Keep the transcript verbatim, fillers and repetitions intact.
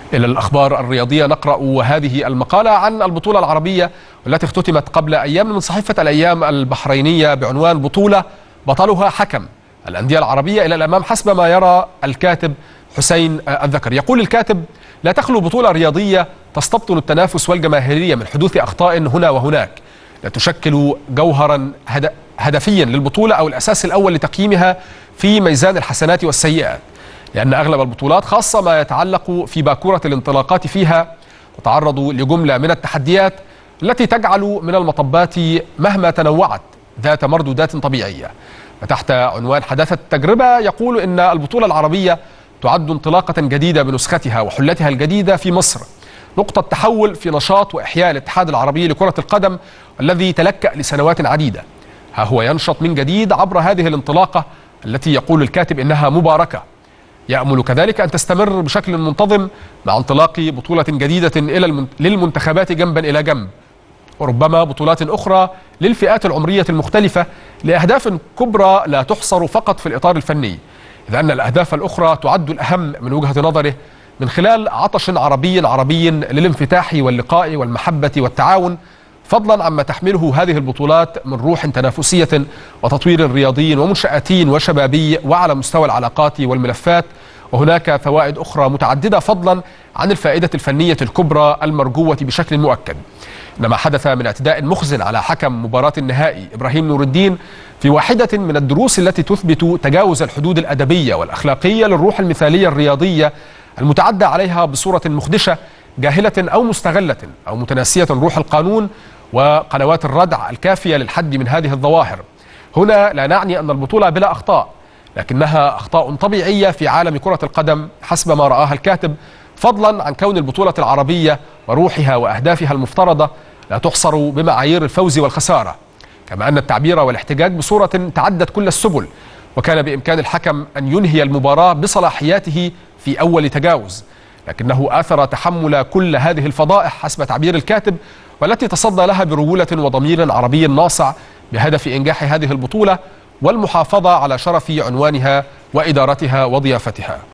إلى الأخبار الرياضية نقرأ هذه المقالة عن البطولة العربية والتي اختتمت قبل أيام من صحيفة الأيام البحرينية بعنوان بطولة بطلها حكم الأندية العربية إلى الأمام حسب ما يرى الكاتب حسين الذكر. يقول الكاتب: لا تخلو بطولة رياضية تستبطن التنافس والجماهيرية من حدوث أخطاء هنا وهناك لا تشكل جوهرا هدفيا للبطولة أو الأساس الأول لتقييمها في ميزان الحسنات والسيئات، لأن أغلب البطولات خاصة ما يتعلق في باكورة الانطلاقات فيها تتعرض لجملة من التحديات التي تجعل من المطبات مهما تنوعت ذات مردودات طبيعية. فتحت عنوان حداثة التجربة يقول إن البطولة العربية تعد انطلاقة جديدة بنسختها وحلتها الجديدة في مصر، نقطة تحول في نشاط وإحياء الاتحاد العربي لكرة القدم الذي تلكأ لسنوات عديدة. ها هو ينشط من جديد عبر هذه الانطلاقة التي يقول الكاتب إنها مباركة، يأمل كذلك أن تستمر بشكل منتظم مع انطلاق بطولة جديدة إلى للمنتخبات جنبا إلى جنب، وربما بطولات أخرى للفئات العمرية المختلفة لأهداف كبرى لا تحصر فقط في الإطار الفني، إذ أن الأهداف الأخرى تعد الأهم من وجهة نظره من خلال عطش عربي عربي للانفتاح واللقاء والمحبة والتعاون، فضلا عما تحمله هذه البطولات من روح تنافسية وتطوير رياضي ومنشآتي وشبابي وعلى مستوى العلاقات والملفات. وهناك فوائد أخرى متعددة فضلا عن الفائدة الفنية الكبرى المرجوة بشكل مؤكد. إنما حدث من اعتداء مخزن على حكم مباراة النهائي إبراهيم نور الدين في واحدة من الدروس التي تثبت تجاوز الحدود الأدبية والأخلاقية للروح المثالية الرياضية المتعدى عليها بصورة مخدشة جاهلة أو مستغلة أو متناسية روح القانون وقنوات الردع الكافية للحد من هذه الظواهر. هنا لا نعني أن البطولة بلا أخطاء، لكنها أخطاء طبيعية في عالم كرة القدم حسب ما رآها الكاتب، فضلا عن كون البطولة العربية وروحها وأهدافها المفترضة لا تحصر بمعايير الفوز والخسارة، كما أن التعبير والاحتجاج بصورة تعدت كل السبل، وكان بإمكان الحكم أن ينهي المباراة بصلاحياته في أول تجاوز، لكنه آثر تحمل كل هذه الفضائح حسب تعبير الكاتب، والتي تصدى لها برجولة وضمير عربي ناصع بهدف إنجاح هذه البطولة والمحافظة على شرف عنوانها وإدارتها وضيافتها.